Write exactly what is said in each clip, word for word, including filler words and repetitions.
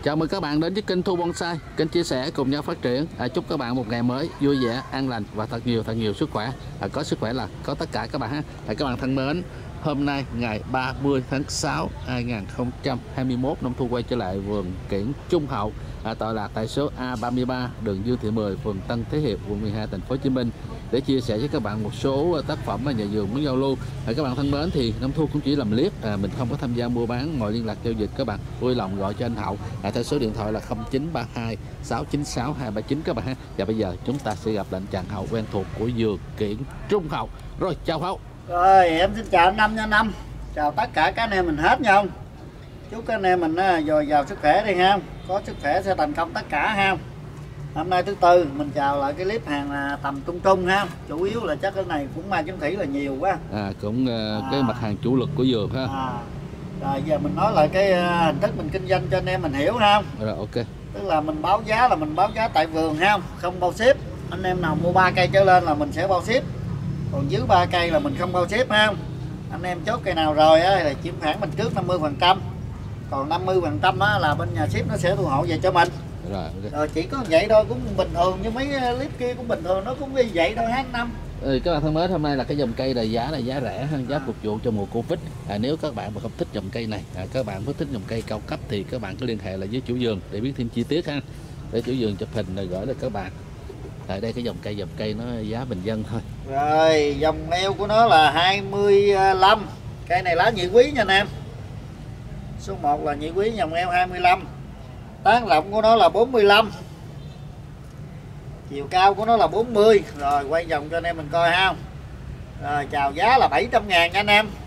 Chào mừng các bạn đến với kênh Thu Bonsai, kênh chia sẻ cùng nhau phát triển. À, chúc các bạn một ngày mới vui vẻ, an lành và thật nhiều thật nhiều sức khỏe. À, có sức khỏe là có tất cả các bạn ha. À, các bạn thân mến, hôm nay ngày ba mươi tháng sáu năm hai nghìn không trăm hai mươi mốt, Năm Thu quay trở lại vườn kiển Trung Hậu, à, tọa lạc tại số A ba mươi ba, đường Dương Thị Mười, phường Tân Thế Hiệp, quận mười hai, thành phố Hồ Chí Minh, để chia sẻ với các bạn một số tác phẩm mà nhà vườn muốn giao lưu. À, các bạn thân mến, thì Năm Thu cũng chỉ làm clip, à, mình không có tham gia mua bán, mọi liên lạc giao dịch các bạn vui lòng gọi cho anh Hậu, à, theo số điện thoại là không chín ba hai sáu chín sáu hai ba chín các bạn ha. Và bây giờ chúng ta sẽ gặp lại anh chàng Hậu quen thuộc của vườn kiển Trung Hậu. Rồi, chào Hậu. Rồi, em xin chào anh Năm nha Năm. Chào tất cả các anh em mình hết nha không. Chúc các anh em mình dồi dào sức khỏe đi ha. Có sức khỏe sẽ thành công tất cả ha. Hôm nay thứ tư mình chào lại cái clip hàng tầm trung trung ha. Chủ yếu là chắc cái này cũng mai chứng thủy là nhiều quá. À cũng uh, à. cái mặt hàng chủ lực của vườn ha. À. Rồi giờ mình nói lại cái uh, hình thức mình kinh doanh cho anh em mình hiểu ha. Rồi ok. Tức là mình báo giá là mình báo giá tại vườn ha, không bao ship. Anh em nào mua ba cây trở lên là mình sẽ bao ship. Còn dưới ba cây là mình không bao ship ha. Anh em chốt cây nào rồi á thì chiếm khoản mình trước năm mươi phần trăm. Còn năm mươi phần trăm á là bên nhà ship nó sẽ thu hộ về cho mình. Rồi, okay. Rồi chỉ có vậy thôi, cũng bình thường như mấy clip kia cũng bình thường, nó cũng như vậy thôi hết Năm. Ừ, các bạn thân mến, hôm nay là cái dòng cây này giá là giá rẻ hơn, giá phục vụ cho mùa Covid. À, nếu các bạn mà không thích dòng cây này, à, các bạn thích dòng cây cao cấp thì các bạn cứ liên hệ lại với chủ vườn để biết thêm chi tiết ha. Để chủ vườn chụp hình rồi gửi được các bạn. Tại đây cái dòng cây dòng cây nó giá bình dân thôi. Rồi dòng eo của nó là hai mươi lăm. Cây này lá nhị quý nha anh em. Số một là nhị quý, dòng eo hai mươi lăm. Tán rộng của nó là bốn mươi lăm. Chiều cao của nó là bốn mươi. Rồi quay vòng cho anh em mình coi ha. Rồi chào giá là bảy trăm ngàn nha anh em.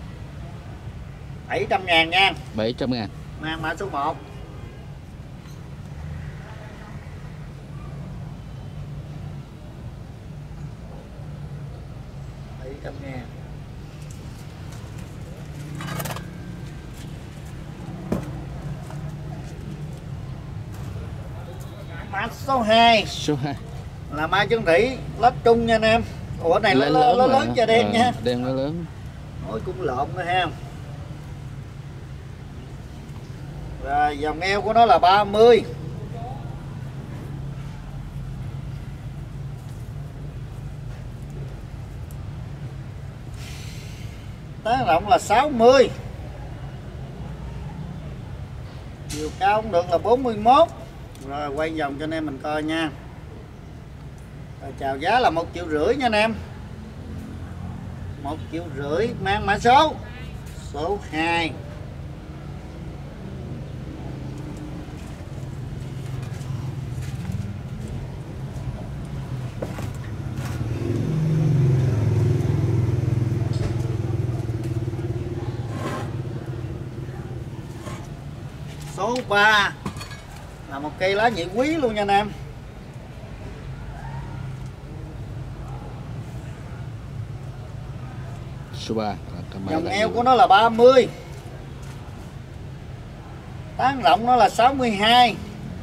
bảy trăm ngàn nha. bảy trăm ngàn. Mang mã số một. bảy trăm ngàn. Mã số hai. Số hai là mai chân thủy lết trung nha anh em. Ủa này lớn lớn, lớn, lớn cho đen à, nha. Đen nó lớn. Ôi cũng lộn nữa ha. Rồi dòng eo của nó là ba mươi. Tán rộng là sáu mươi. Chiều cao cũng được là bốn mươi mốt. Rồi quay vòng cho anh em mình coi nha. Rồi chào giá là một triệu rưỡi nha anh em. Một triệu rưỡi. Mang mã số số hai. Số ba là một cây lá nhị quý luôn nha anh em. Số ba. Dòng eo của nó là ba mươi. Tán rộng nó là sáu mươi hai.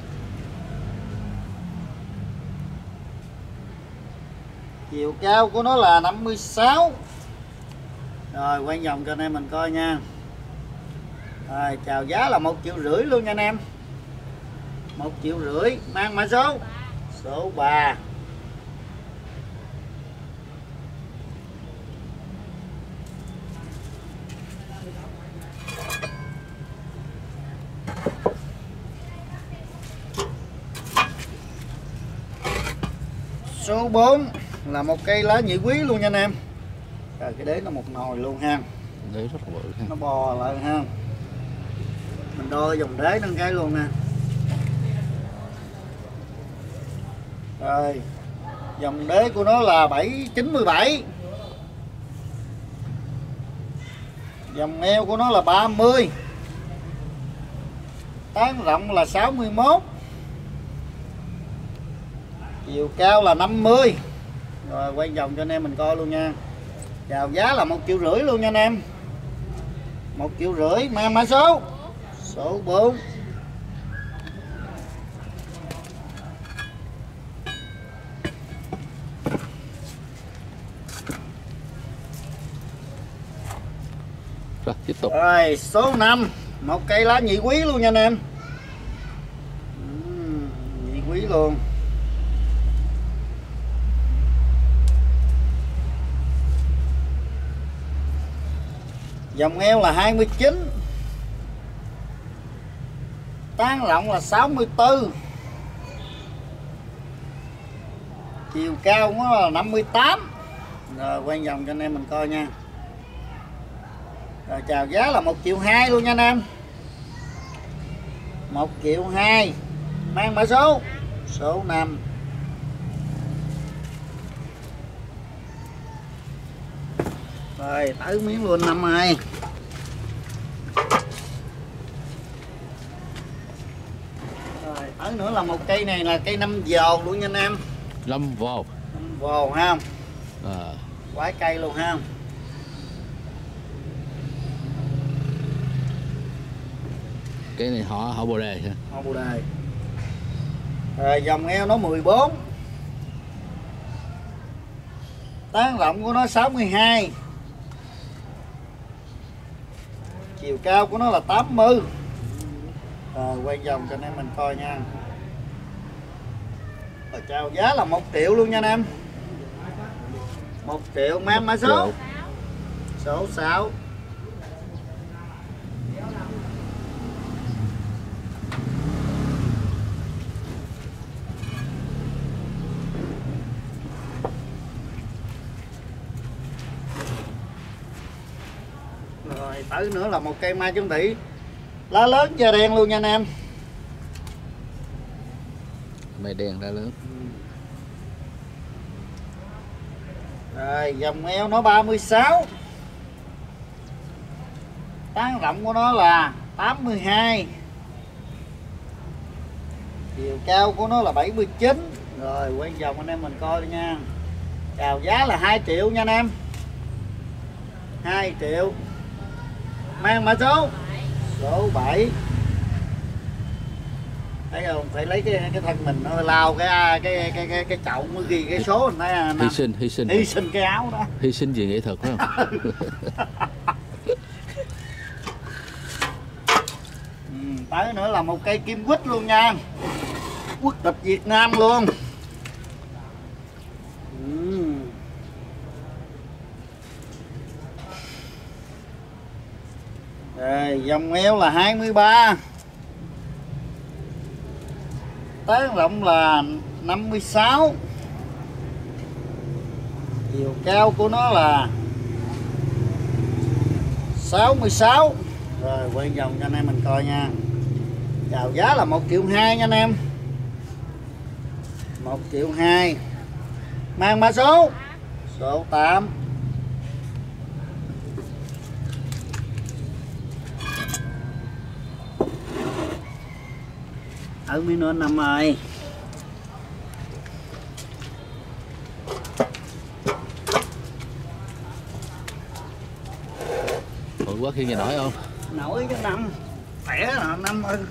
Chiều cao của nó là năm mươi sáu. Rồi quay vòng cho anh em mình coi nha. Rồi chào giá là một triệu rưỡi luôn nha anh em. Một triệu rưỡi. Mang mã số số ba. Số bốn là một cây lá nhị quý luôn nha anh em. Rồi cái đế nó một nồi luôn ha. Đế rất là bự ha. Nó bò lại ha. Mình đo dòng đế nâng cái luôn nè. Rồi dòng đế của nó là bảy chín mươi bảy. Dòng eo của nó là ba mươi. Tán rộng là sáu mươi mốt. Chiều cao là năm mươi. Rồi quay vòng cho anh em mình coi luôn nha. Chào giá là một triệu rưỡi luôn nha anh em. Một triệu rưỡi. Mang mã số số bốn. Rồi tiếp tục. Rồi số năm, một cây lá nhị quý luôn nha anh em. quý luôn. Dòng eo là hai mươi chín, tán rộng là sáu mươi tư, chiều cao nó là năm mươi tám. Rồi quay vòng cho anh em mình coi nha. Rồi chào giá là một triệu hai luôn nha anh em. Một triệu hai, mang mã số số năm. Rồi tới miếng luôn năm ơi. Rồi tới nữa là một cây này là cây năm vồ luôn nha anh em. Năm vồ. Năm vồ ha. À. Quái cây luôn ha. Cái này họ họ bồ đề hả? Họ bồ đề. Rồi dòng eo nó mười bốn, tán rộng của nó sáu mươi hai, chiều cao của nó là tám mươi. Rồi quay vòng cho anh em mình coi nha. Rồi chào giá là một triệu luôn nha anh em. Một triệu, mang mã số số sáu. Rồi tới nữa là một cây mai chuẩn thủy, lá lớn da đen luôn nha anh em. Mai đen lá lớn. Rồi dòng eo nó ba mươi sáu, tán rộng của nó là tám mươi hai, chiều cao của nó là bảy mươi chín. Rồi quay vòng anh em mình coi đi nha. Chào giá là hai triệu nha anh em. Hai triệu, mang mã số số bảy. Thấy không, phải lấy cái cái thân mình nó lao cái cái cái cái cái chậu mới ghi cái số mình thấy. Hy sinh hy sinh hy sinh cái áo đó. Hy sinh vì nghệ thuật phải không? Ừ, tới nữa là một cây kim quýt luôn nha, quốc tịch Việt Nam luôn. Ừ. Rồi dòng eo là hai mươi ba, tán rộng là năm mươi sáu, chiều cao của nó là sáu mươi sáu. Rồi quay vòng cho anh em mình coi nha. Chào giá là một triệu hai nha anh em. Một triệu hai, mang mã số số tám. Ở miếng nữa năm ơi. Ủa quá khi nghe nổi không? Nổi cái năm khỏe là năm ơi.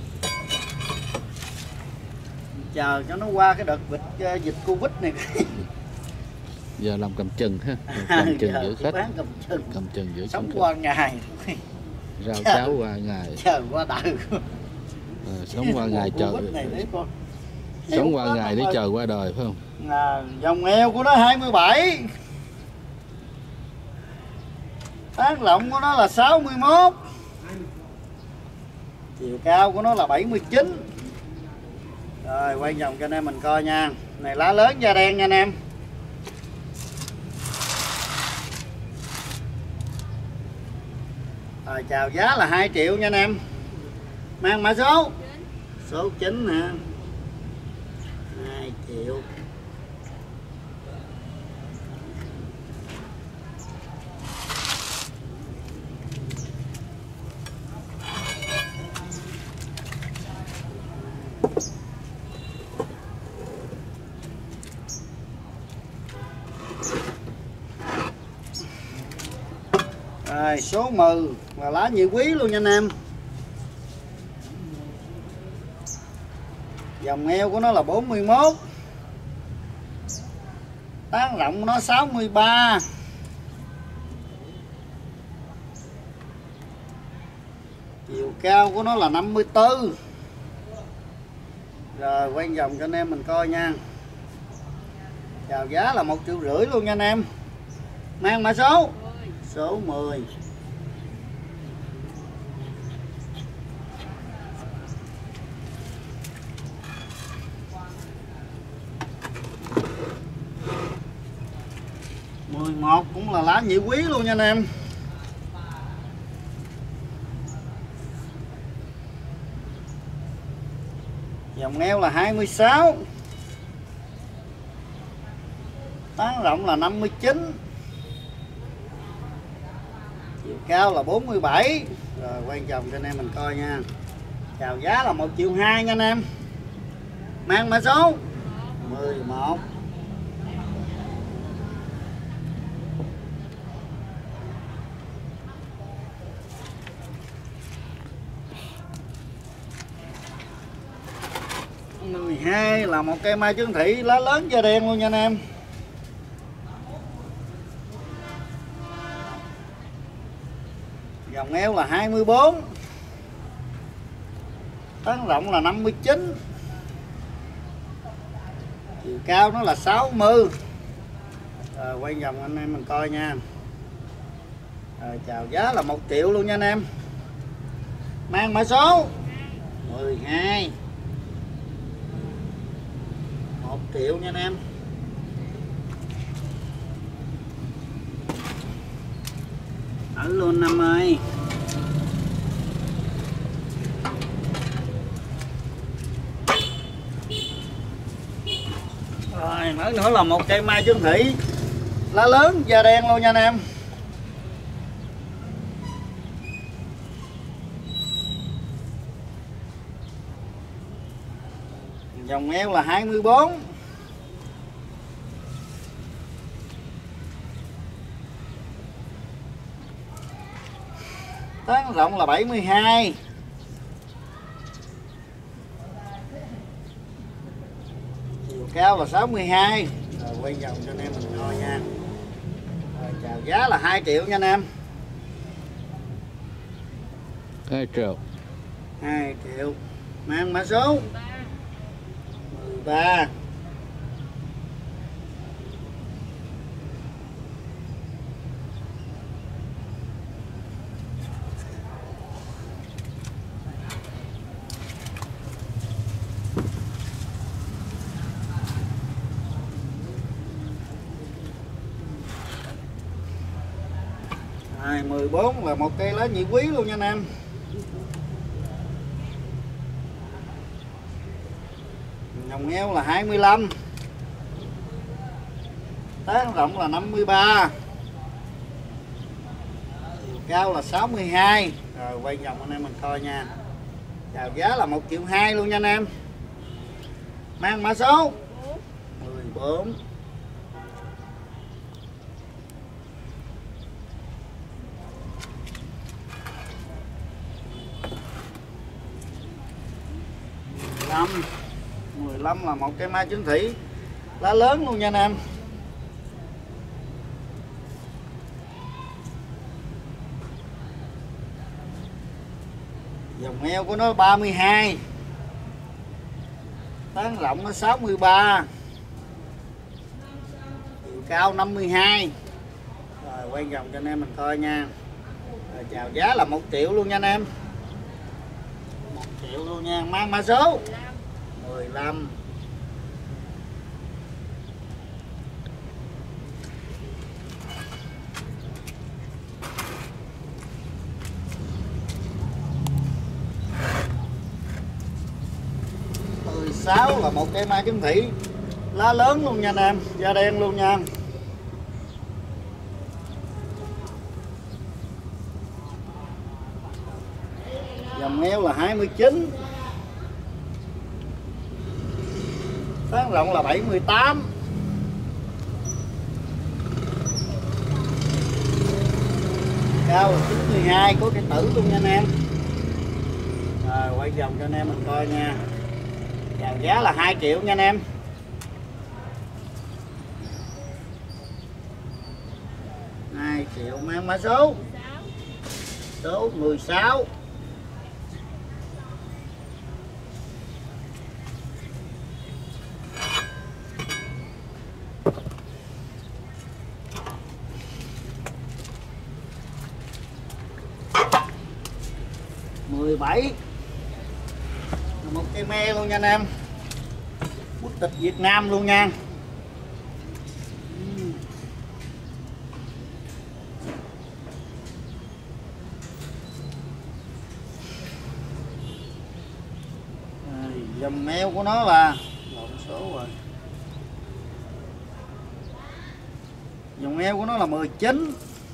Chờ cho nó qua cái đợt dịch dịch Covid này. Giờ làm cầm chừng ha, cầm chừng giữ khách, cầm chừng, cầm chừng giữ sống qua ngày, rau cháo qua ngày, chờ qua đời. À, sống qua ngày chờ, sống qua ngày để chờ qua đời phải không? À, dòng eo của nó hai mươi bảy, tán rộng của nó là sáu mươi mốt, chiều cao của nó là bảy mươi chín. Rồi quay vòng cho anh em mình coi nha. Này lá lớn da đen nha anh em. Rồi chào giá là hai triệu nha anh em. Mang mã số số chín nè. hai triệu. Rồi số mười và lá nhị quý luôn nha anh em. Dòng eo của nó là bốn mươi mốt, tán rộng của nó sáu mươi ba, chiều cao của nó là năm mươi tư, Rồi quay vòng cho anh em mình coi nha. Chào giá là một triệu rưỡi luôn nha anh em. Mang mã số số mười. mười một cũng là lá nhị quý luôn nha anh em. Dòng eo là hai mươi sáu. Tán rộng là năm mươi chín. Chiều cao là bốn mươi bảy. Rồi quan trọng cho anh em mình coi nha. Chào giá là một triệu hai nha anh em. Mang mã số mười một. mười hai là một cây mai trứng thủy lá lớn da đen luôn nha anh em. Dòng eo là hai mươi bốn. Tán rộng là năm mươi chín. Chiều cao nó là sáu mươi. Rồi quay vòng anh em mình coi nha. Rồi chào giá là một triệu luôn nha anh em. Mang mã số mười hai. một triệu nha anh em. Ở luôn năm ơi. Rồi mới nữa là một cây mai trứng thủy lá lớn da đen luôn nha anh em. Dòng eo là hai mươi bốn. Tán rộng là bảy mươi hai. Chiều cao là sáu mươi hai. Rồi quay vòng cho anh em mình coi nha. Rồi chào giá là hai triệu nha anh em. hai triệu. hai triệu. Mang mã số mười ba. Rồi, mười bốn là một cây lá nhị quý luôn nha anh em. Dòng eo là hai mươi lăm. Tán rộng là năm mươi ba. Chiều cao là sáu mươi hai. Rồi quay vòng anh em mình coi nha. Chào giá là một triệu hai luôn nha anh em. Mang mã số mười bốn. mười lăm. mười lăm là một cây mai trứng thủy lá lớn luôn nha anh em. Dòng eo của nó ba mươi hai. Tán rộng nó sáu mươi ba. Chiều cao năm mươi hai. Rồi quay vòng cho anh em mình coi nha. Rồi chào giá là một triệu luôn nha anh em. một triệu luôn nha. Mang mã số mười lăm. mười sáu là một cây mai trứng thủy lá lớn luôn nha anh em, da đen luôn nha. Dòng eo là hai mươi chín. Tán rộng là bảy mươi tám. Cao là chín mươi hai, có cái tử luôn nha anh em. Rồi quay vòng cho anh em mình coi nha. Chào giá là hai triệu nha anh em. hai triệu. Mang mã số số mười sáu. mười bảy. Một cây me luôn nha anh em, quốc tịch Việt Nam luôn nha. Dòng meo của nó là lộn số rồi. Dòng eo của nó là mười chín.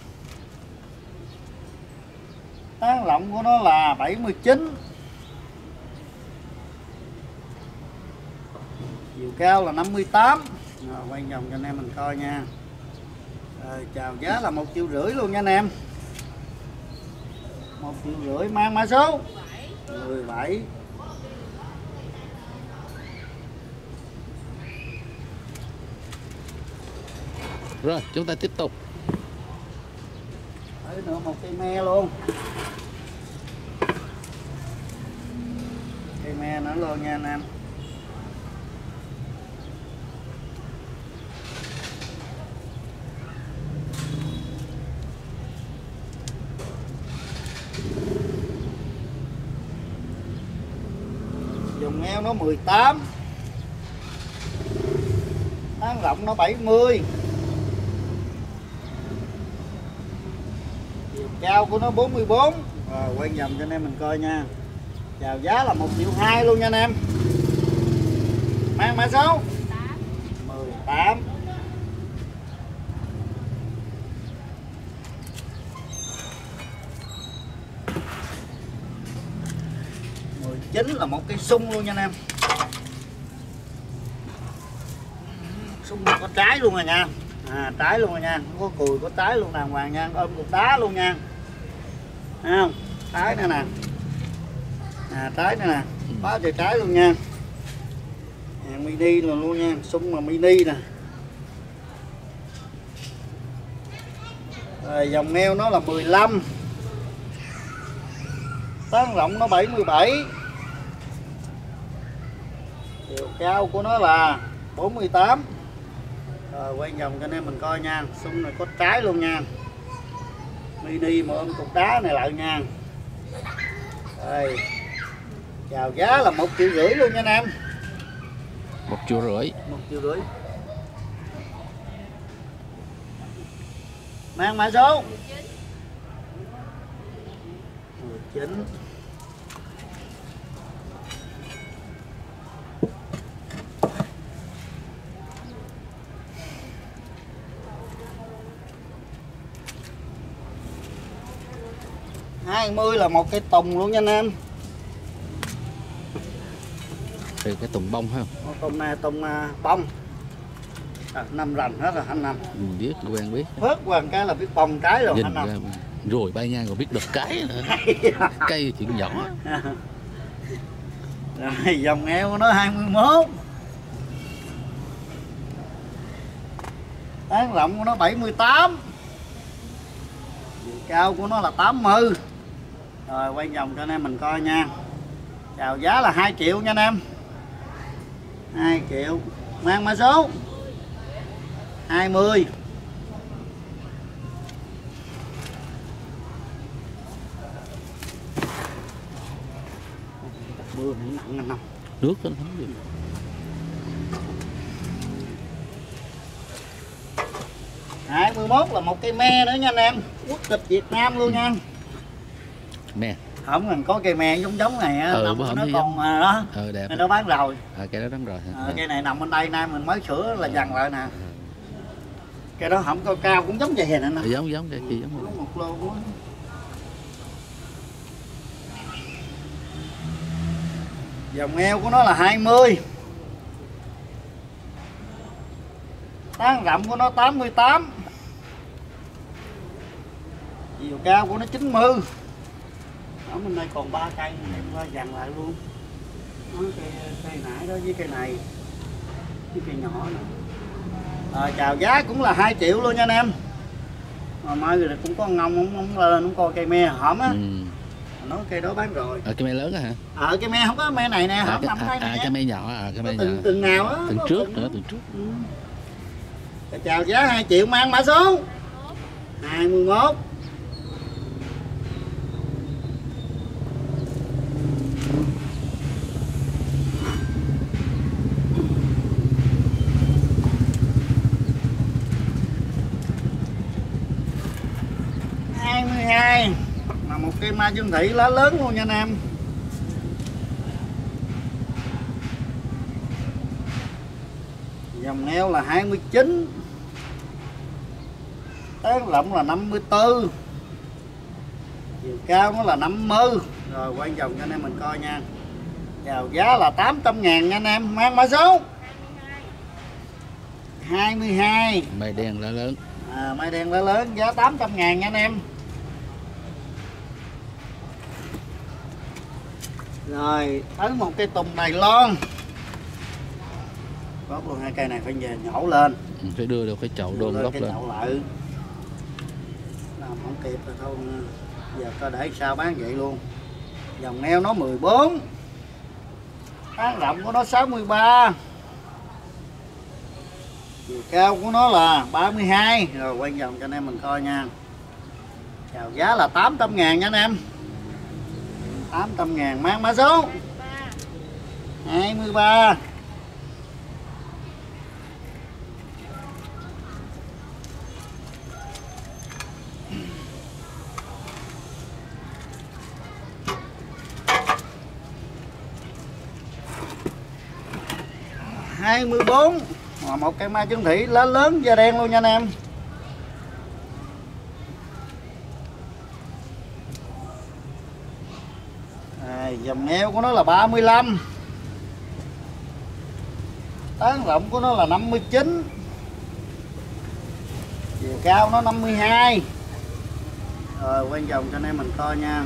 Tán rộng của nó là bảy mươi chín. Chiều cao là năm mươi tám. Rồi, quay vòng cho anh em mình coi nha. Rồi, chào giá là một triệu rưỡi luôn nha anh em. Một triệu rưỡi, mang mã số mười bảy. Rồi chúng ta tiếp tục. Đấy nữa một cây me luôn. Cây me nữa luôn nha anh em. Dòng eo nó mười tám. Tán rộng nó bảy mươi. Chiều cao của nó bốn mươi bốn. Rồi quay vòng cho anh em mình coi nha. Chào giá là một triệu hai luôn nha anh em. Mang mã số mười tám. mười chín là một cây sung luôn nha anh em. Sung có trái luôn rồi nha. À, trái luôn rồi nha, có cùi có trái luôn đàng hoàng nha, ôm cục đá luôn nha. Thấy không? Trái nữa nè. À, trái nữa nè, quá trời trái luôn nha. À, mini luôn luôn nha, sung mà mini nè. Rồi, dòng neo nó là mười lăm. Tán rộng nó bảy mươi bảy. Chiều cao của nó là bốn mươi tám. Rồi quay vòng cho anh em mình coi nha. Sung này có trái luôn nha. Mini mà ôm cục đá này lại nha. Đây. Chào giá là một triệu rưỡi luôn nha anh em. Một triệu rưỡi. Một triệu rưỡi. Mang mã số mười chín. hai mươi là một cây tùng luôn nha anh em. Từ cái tùng bông ha. Tùng này tùng bông. À, nằm rành hết rồi anh Năm. Mình biết, quen biết. Phớt qua cái là biết bông trái rồi anh Năm. Rồi bay ngang rồi biết được cái nữa. Cây chuyện nhỏ. Rồi dòng eo của nó hai mươi mốt. Tán rộng của nó bảy mươi tám. Chiều cao của nó là tám mươi. Rồi quay vòng cho anh em mình coi nha. Chào giá là hai triệu nha anh em. hai triệu. Mang mã số hai mươi. Mưa nặng anh Năm. Nước nó thấm gì. hai mươi mốt là một cây me nữa nha anh em. Quốc tịch Việt Nam luôn nha. Me. Không mình có cây me giống giống này á, ừ, nằm nó còn giống. mà đó. Ừ, đẹp. Nó bán rồi. À, cây đó bán rồi. À, cây này nằm bên đây nay mình mới sửa là dằn lại nè. Cây đó không cao cao cũng giống vậy nè. Ừ, giống giống cây kia giống. Có một lô của nó. Dòng eo của nó là hai mươi. Tán rộng của nó tám mươi tám. Chiều cao của nó chín mươi. Ở bên đây còn ba cây này qua dằn lại luôn. Đó, cây, cây nãy đó với cây này. Với cây nhỏ nè. Rồi chào giá cũng là hai triệu luôn nha anh em. Rồi mai rồi cũng có ngông không, không lên không coi cây me hổm á. Ừ. Nói cây đó bán rồi. Ở cây me lớn á hả? Ờ cây me không có me này nè, à, hổm cái, nằm à, đây à, nè. cây me nhỏ à, cây me từng, nhỏ. từng nào á. Từng trước từng... nữa, từng trước. Ừ. Chào giá hai triệu mang mã số hai mươi mốt. cây mai Dương Thị lá lớn luôn nha anh em. Dòng eo là hai mươi chín, tán rộng là năm mươi tư, chiều cao nó là năm mươi. Rồi quay vòng cho anh em mình coi nha. Chào giá là tám trăm ngàn nha anh em. Mang mã số hai mươi hai. Mai đen lá lớn. À, mai đen lá lớn giá tám trăm ngàn nha anh em. Rồi tới một cây tùng Đài Loan. Bóp luôn hai cây này phải về nhổ lên. Phải đưa được cái chậu đôn gốc cái lên. chậu lại. Làm không kịp rồi thôi. Giờ coi để sao bán vậy luôn. Dòng eo nó mười bốn. Tán rộng của nó sáu mươi ba. Chiều cao của nó là ba mươi hai. Rồi quay vòng cho anh em mình coi nha. Chào giá là tám trăm ngàn nha anh em. tám trăm ngàn. Mang mã số hai mươi ba. hai mươi bốn. Một cây mai Dương Thị lá lớn da đen luôn nha anh em. À, dòng eo của nó là ba mươi lăm. Tán rộng của nó là năm mươi chín. Chiều cao nó năm mươi hai. Rồi quay vòng cho anh em mình coi nha.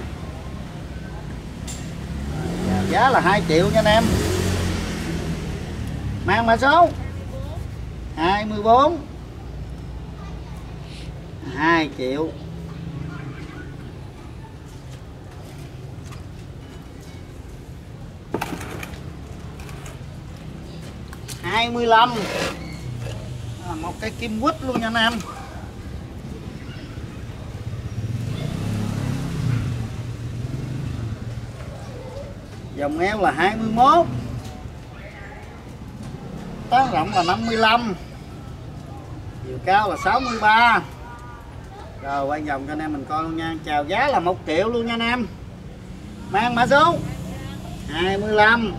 À, giá là hai triệu nha anh em. Mang mã số hai mươi bốn. hai triệu. hai mươi lăm. À, một cái kim quýt luôn nha anh em. Dòng eo là hai mươi mốt. Tán rộng là năm mươi lăm. Chiều cao là sáu mươi ba. Rồi quay vòng cho anh em mình coi luôn nha. Chào giá là một triệu luôn nha anh em. Mang mã số hai mươi lăm.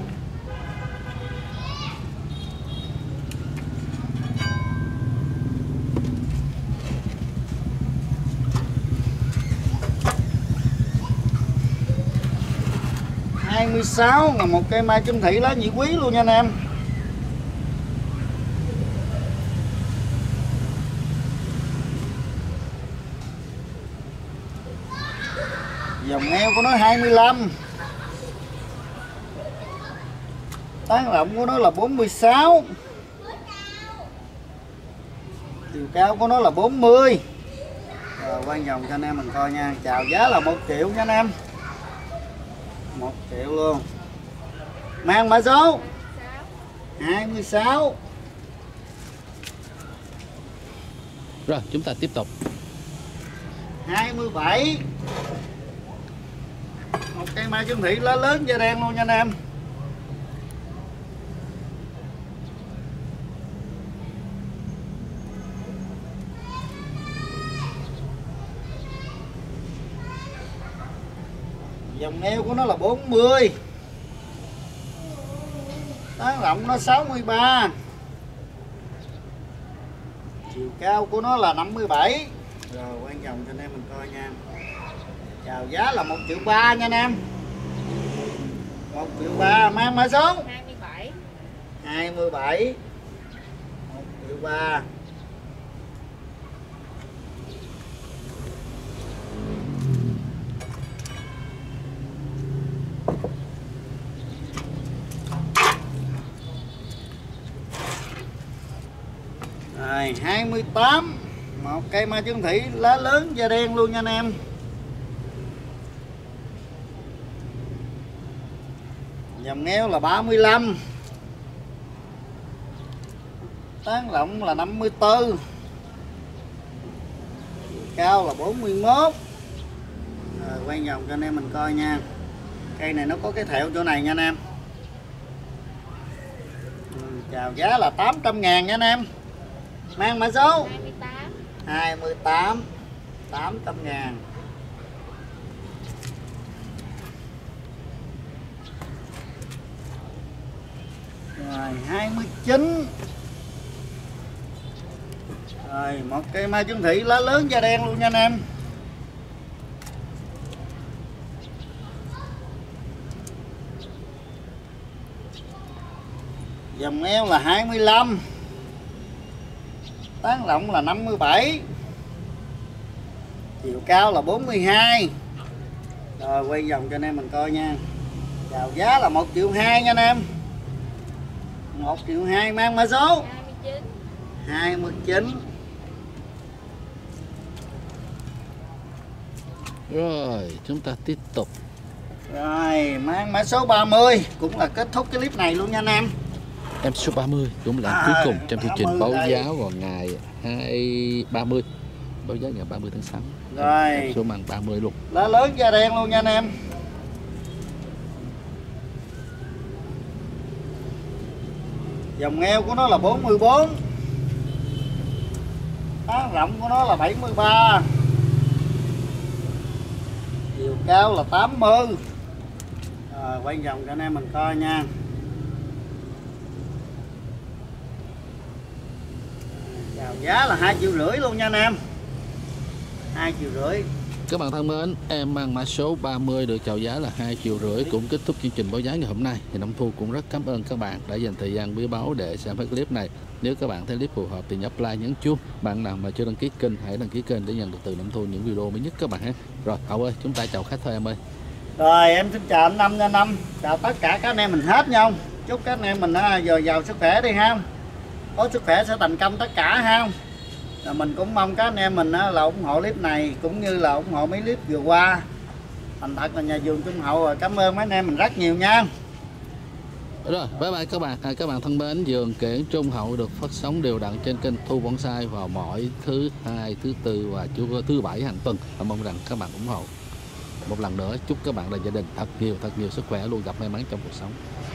hai mươi sáu là một cây mai Dương Thị lá nhị quý luôn nha anh em. Dòng eo của nó hai mươi lăm. Tán rộng của nó là bốn mươi sáu. Chiều cao của nó là bốn mươi. Rồi quay vòng cho anh em mình coi nha. Chào giá là một triệu nha anh em. một triệu luôn. Mang mã số hai mươi sáu. Rồi chúng ta tiếp tục. hai mươi bảy. Một cây mai Dương Thị lá lớn da đen luôn nha anh em. Dòng eo của nó là bốn mươi. Tán rộng nó sáu mươi ba. Chiều cao của nó là năm mươi bảy. Rồi quay vòng cho anh em mình coi nha. Chào giá là một triệu ba nha anh em. một triệu ba. Mang mã số hai mươi bảy. hai mươi bảy. một triệu ba. Rồi hai mươi tám. Một cây mai Dương Thị lá lớn da đen luôn nha anh em. Dòng eo là ba mươi lăm. Tán rộng là năm mươi tư. Cao là bốn mươi mốt. Rồi quay vòng cho anh em mình coi nha. Cây này nó có cái thẹo chỗ này nha anh em. Chào giá là tám trăm ngàn nha anh em. Mang mã số hai mươi tám. tám trăm ngàn. Rồi hai mươi chín. Rồi một cây mai chuẩn thị lá lớn da đen luôn nha anh em. Dòng eo là hai mươi lăm. Tán rộng là năm mươi bảy. Chiều cao là bốn mươi hai. Rồi quay vòng cho anh em mình coi nha. Chào giá là một triệu hai nha anh em. một triệu hai mang mã số hai mươi chín. Rồi chúng ta tiếp tục. Rồi mang mã số ba mươi cũng là kết thúc cái clip này luôn nha anh em. Em số ba mươi cũng là à, cuối cùng trong chương trình báo đây. giá vào ngày hai ba mươi. Báo giá ngày ba mươi tháng sáu. Rồi em số bằng ba mươi luôn. lá lớn da đen luôn nha anh em. Dòng eo của nó là bốn mươi bốn. Tán rộng của nó là bảy mươi ba. Chiều cao là tám mươi. Rồi quay vòng cho anh em mình coi nha. Chào giá là hai triệu rưỡi luôn nha anh em. hai triệu rưỡi. Các bạn thân mến, em mang mã số ba mươi được chào giá là hai triệu rưỡi cũng kết thúc chương trình báo giá ngày hôm nay. Thì Năm Thu cũng rất cảm ơn các bạn đã dành thời gian quý báu để xem cái clip này. Nếu các bạn thấy clip phù hợp thì nhấp like, nhấn chuông. Bạn nào mà chưa đăng ký kênh hãy đăng ký kênh để nhận được từ Năm Thu những video mới nhất các bạn ha. Rồi Hậu ơi, chúng ta chào khách thôi em ơi. Rồi em xin chào anh Năm nha Năm. Chào tất cả các anh em mình hết nha. Chúc các anh em mình dồi dào sức khỏe đi ha. Có sức khỏe sẽ thành công tất cả ha. Là mình cũng mong các anh em mình là ủng hộ clip này cũng như là ủng hộ mấy clip vừa qua. Thành thật là nhà vườn Trung Hậu rồi, cảm ơn mấy anh em mình rất nhiều nha. Rồi bye bye các bạn. À, các bạn thân mến, vườn kiển Trung Hậu được phát sóng đều đặn trên kênh Thu Bonsai vào mỗi thứ hai, thứ tư và thứ bảy hàng tuần. Và mong rằng các bạn ủng hộ. Một lần nữa chúc các bạn là gia đình thật nhiều thật nhiều sức khỏe, luôn gặp may mắn trong cuộc sống.